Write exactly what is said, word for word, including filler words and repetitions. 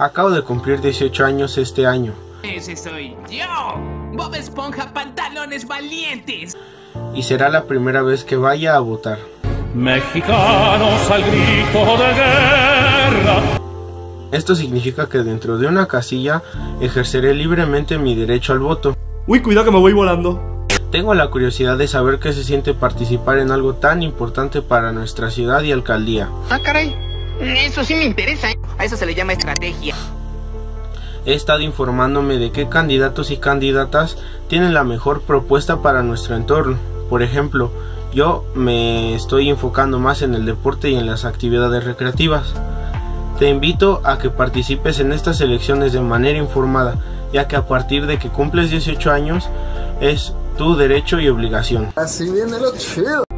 Acabo de cumplir dieciocho años este año. Ese soy yo, Bob Esponja Pantalones Valientes. Y será la primera vez que vaya a votar. Mexicanos al grito de guerra. Esto significa que dentro de una casilla ejerceré libremente mi derecho al voto. Uy, cuidado que me voy volando. Tengo la curiosidad de saber qué se siente participar en algo tan importante para nuestra ciudad y alcaldía. Ah, caray, eso sí me interesa, ¿eh? A eso se le llama estrategia. He estado informándome de qué candidatos y candidatas tienen la mejor propuesta para nuestro entorno. Por ejemplo, yo me estoy enfocando más en el deporte y en las actividades recreativas. Te invito a que participes en estas elecciones de manera informada, ya que a partir de que cumples dieciocho años es tu derecho y obligación. Así viene lo chido.